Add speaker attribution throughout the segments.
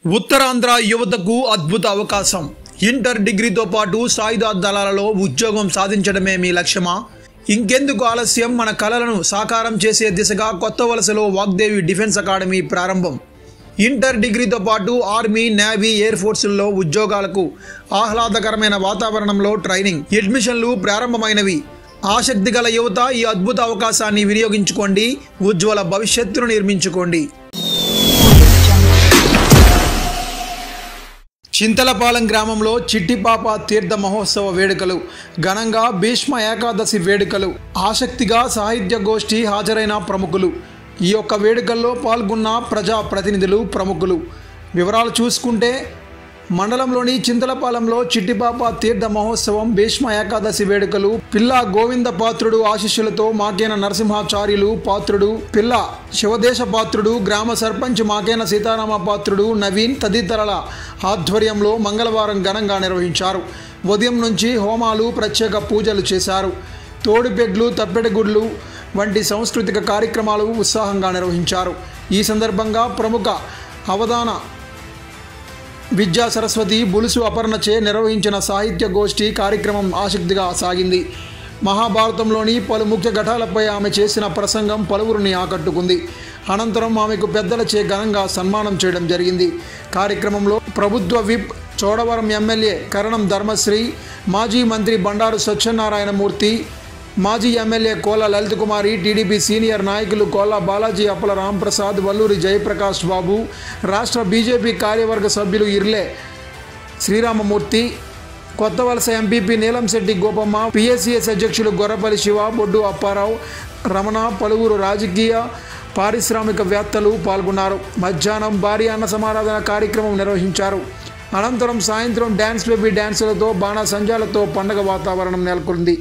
Speaker 1: ఉత్తరాంధ్ర యువతకు అద్భుత అవకాశం. ఇంటర్ డిగ్రీతో పాటు సాయుధ దళాలలో ఉద్యోగం సాధించడమే మీ లక్ష్యమా? ఇంకెందుకు ఆలస్యం? మన కలలను సాకారం చేసే దిశగా కొత్త వలసలో వాగ్దేవి డిఫెన్స్ అకాడమీ ప్రారంభం. ఇంటర్ డిగ్రీతో పాటు ఆర్మీ, నేవీ, ఎయిర్ ఫోర్సుల్లో ఉద్యోగాలకు ఆహ్లాదకరమైన వాతావరణంలో ట్రైనింగ్, అడ్మిషన్లు ప్రారంభమైనవి. ఆసక్తి గల యువత ఈ అద్భుత అవకాశాన్ని వినియోగించుకోండి. ఉజ్వల భవిష్యత్తును నిర్మించుకోండి. చింతలపాలెం గ్రామంలో చిట్టిపాప తీర్థ మహోత్సవ వేడుకలు ఘనంగా. భీష్మ ఏకాదశి వేడుకలు ఆసక్తిగా సాహిత్య గోష్ఠి హాజరైన ప్రముఖులు. ఈ యొక్క వేడుకల్లో పాల్గొన్న ప్రజా ప్రతినిధులు, ప్రముఖులు. వివరాలు చూసుకుంటే మండలంలోని చింతలపాలెంలో చిట్టిపాప తీర్థ మహోత్సవం, భీష్మ ఏకాదశి వేడుకలు, పిల్ల గోవింద పాత్రుడు ఆశీస్సులతో మాకేన నరసింహాచార్యులు పాత్రుడు, పిల్ల శివదేశ పాత్రుడు, గ్రామ సర్పంచ్ మాకేన సీతారామ పాత్రుడు, నవీన్ తదితరుల ఆధ్వర్యంలో మంగళవారం ఘనంగా నిర్వహించారు. ఉదయం నుంచి హోమాలు, ప్రత్యేక పూజలు చేశారు. తోడుపెడ్లు, తప్పెడగుడ్లు వంటి సాంస్కృతిక కార్యక్రమాలు ఉత్సాహంగా నిర్వహించారు. ఈ సందర్భంగా ప్రముఖ అవధాన విద్యా సరస్వతి బులుసు అపర్ణచే నిర్వహించిన సాహిత్య గోష్ఠి కార్యక్రమం ఆసక్తిగా సాగింది. మహాభారతంలోని పలు ముఖ్య ఘట్టాలపై ఆమె చేసిన ప్రసంగం పలువురిని ఆకట్టుకుంది. అనంతరం ఆమెకు పెద్దలచే ఘనంగా సన్మానం చేయడం జరిగింది. కార్యక్రమంలో ప్రభుత్వ విప్, చోడవరం ఎమ్మెల్యే కరణం ధర్మశ్రీ, మాజీ మంత్రి బండారు సత్యనారాయణమూర్తి, మాజీ MLA Kola Lalitha Kumari, TDP senior నాయకులు కోల బాలాజీ, అప్పల రాంప్రసాద్, వల్లూరి జయప్రకాష్ బాబు, రాష్ట్ర బీజేపీ కార్యవర్గ సభ్యులు ఇర్లే శ్రీరామమూర్తి, కొత్త వలస ఎంపీపీ నీలంశెట్టి గోపమ్మ, పిఎస్సిఎస్ అధ్యక్షులు గొర్రపల్లి శివ, బొడ్డు అప్పారావు, రమణ, పలువురు రాజకీయ పారిశ్రామికవేత్తలు పాల్గొన్నారు. మధ్యాహ్నం భారీ అన్న సమారాధన కార్యక్రమం నిర్వహించారు. అనంతరం సాయంత్రం డ్యాన్స్ బేబీ డ్యాన్సులతో, బాణాసంచాలతో పండగ వాతావరణం నెలకొంది.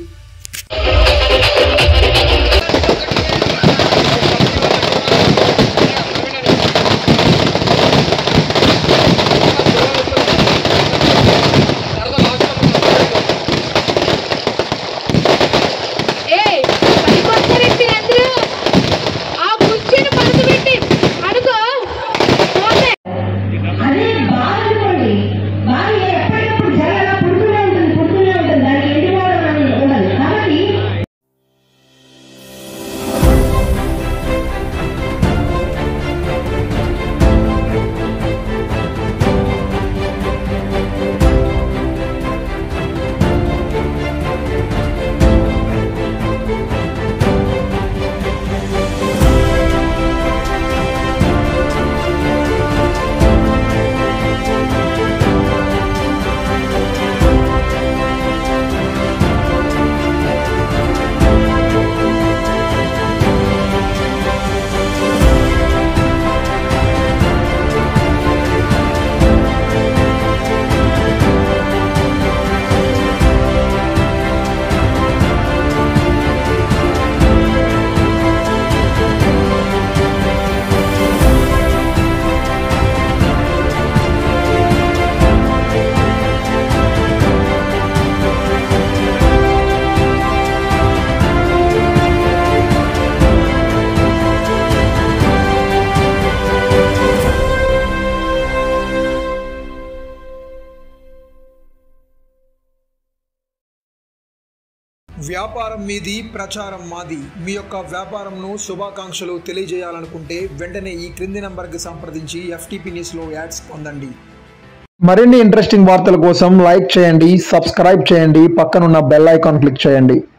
Speaker 1: వ్యాపారం మీది, ప్రచారం మాది. మీ యొక్క వ్యాపారంను శుభాకాంక్షలు తెలియజేయాలనుకుంటే వెంటనే ఈ క్రింది నంబర్కి సంప్రదించి FTP న్యూస్లో యాడ్స్ పొందండి. మరిన్ని ఇంట్రెస్టింగ్ వార్తల కోసం లైక్ చేయండి, సబ్స్క్రైబ్ చేయండి, పక్కనున్న బెల్ ఐకాన్ క్లిక్ చేయండి.